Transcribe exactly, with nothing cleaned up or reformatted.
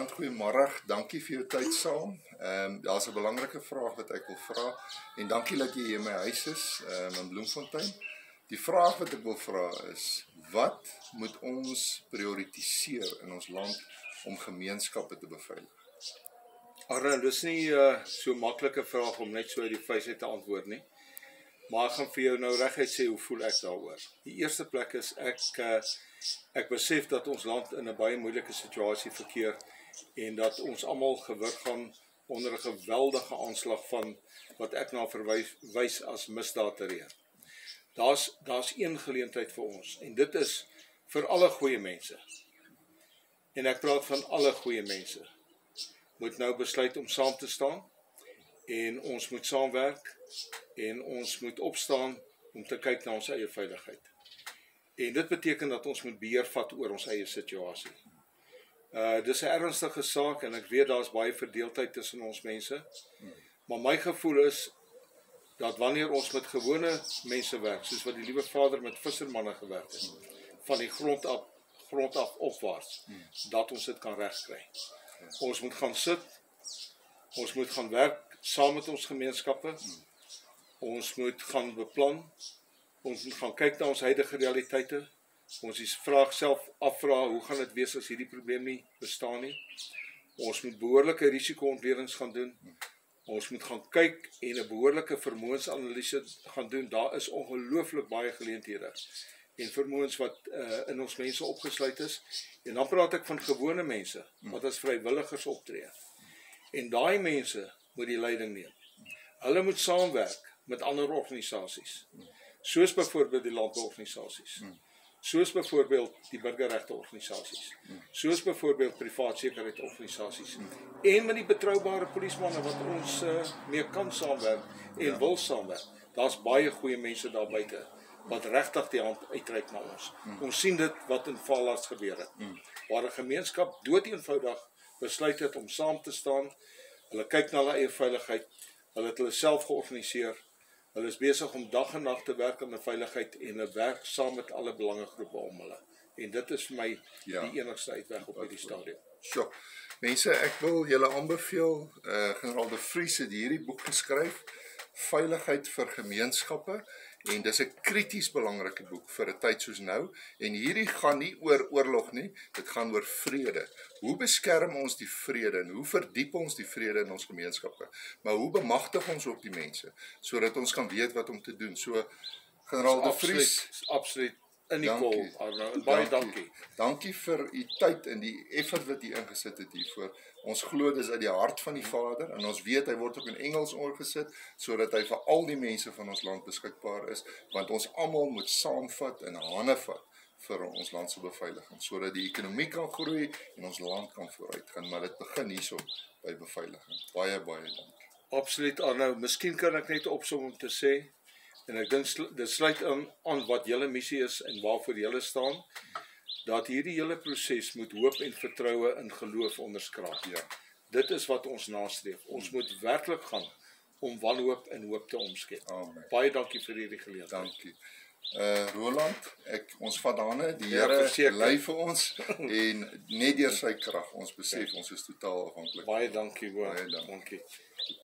Roland, goeiemôre. Dankie vir jou tyd saam. Ehm um, daar's 'n belangrike vraag wat ek wil vra en dankie dat jy hier in my huis is um, in Bloemfontein. Die vraag wat ek wil vra is, wat moet ons prioritiseer in ons land om gemeenskappe te beveilig? Arno, dis nie uh, so 'n maklike vraag om net so uit die vuis uit te antwoord nie. Maar ek gaan vir jou nou reguit sê hoe voel ek daaroor. Die eerste plek is ek uh, ek besef dat ons land in 'n baie moeilike situasie verkeer en dat ons almal gewig gaan onder 'n geweldige aanslag van wat ek na verwys wys as misdaadterreur. Daar's daar's een geleentheid vir ons en dit is vir alle goeie mense. En ek praat van alle goeie mense. Moet nou besluit om saam te staan en ons moet saamwerk en ons moet opstaan om te kyk na ons eie veiligheid. En dit beteken dat ons moet beheer vat oor ons eie situasie. Uh, dis 'n ernstige saak en ek weet daar's baie verdeeldheid tussen ons mense. Maar my gevoel is dat wanneer ons met gewone mense werk, soos wat die liewe Vader met vissermanne gewerk het, van die grond af, grond af opwaarts, dat ons dit kan regkry. Ons moet gaan sit, ons moet gaan werk saam met ons gemeenskappe, ons moet gaan beplan, ons moet gaan kyk na ons huidige realiteite, ons die vraag self afvra, hoe gaan dit wees as hierdie probleem nie bestaan nie, ons moet behoorlike risiko-ontledings gaan doen, ons moet gaan kyk en 'n behoorlike vermoënsanalise gaan doen. Daar is ongelooflik baie geleenthede en vermoëns wat uh, in ons mense opgesluit is. En dan praat ek van gewone mense wat as vrywilligers optree. En daai mense moet die leiding neem. Hulle moet saamwerk met ander organisasies, soos byvoorbeeld die landbouorganisasies, soos byvoorbeeld die burgerregteorganisasies, soos byvoorbeeld privaat sekuriteitsorganisasies, en met die betroubare polismanne wat ons uh, mee kan saamwerk en ja. wil saamwerk. Daar's baie goeie mense daar buite wat regtig die hand uitreik na ons. Mm. Ons sien dit wat in Valas gebeur het, mm. waar 'n gemeenskap doeteenvoudig besluit het om saam te staan. Hulle kyk na hulle eie veiligheid, hulle het hulle self georganiseer. Hulle is besig om dag en nag te werk aan die veiligheid en hulle werk saam met alle belangegroepe om hulle. En dit is vir my ja. die enigste uitweg op hierdie stadium. Sjoe. Mense, ek wil julle aanbeveel, uh, Generaal De Vries het hierdie boek geskryf, Veiligheid vir Gemeenskappe, en dis 'n krities belangrike boek vir 'n tyd soos nou, en hierdie gaan nie oor oorlog nie, dit gaan oor vrede. Hoe beskerm ons die vrede en hoe verdiep ons die vrede in ons gemeenskappe? Maar hoe bemagtig ons ook die mense, sodat ons kan weet wat om te doen? So, Generaal De Vries, absoluut in die kol, Arno, baie dankie. Dankie vir u tyd en die effort wat u ingesit het hiervoor. Ons glo dis uit die hart van die Vader en ons weet hy word ook in Engels oorgesit sodat hy vir al die mense van ons land beskikbaar is, want ons almal moet saamvat en hande vat vir ons land se beveiliging, sodat die ekonomie kan groei en ons land kan vooruitgaan, maar dit begin hierso by beveiliging. Baie baie dankie. Absoluut, Arno. Miskien kan ek net opsom om te sê, en ek dink dit sluit aan, aan wat julle missie is en waarvoor julle staan, dat hierdie hele proses moet hoop en vertroue in geloof onderskraap. Ja. Dit is wat ons nastreef. Ons moet werklik gaan om wanhoop en hoop te omskep. Amen. Baie dankie vir hierdie geleentheid. Dankie. Uh, Roland, ek, ons vat daarna, die Here lei vir ons en net deur sy krag, ons besef ons is totaal afhanklik. Baie dankie hoor. Baie dankie. dankie.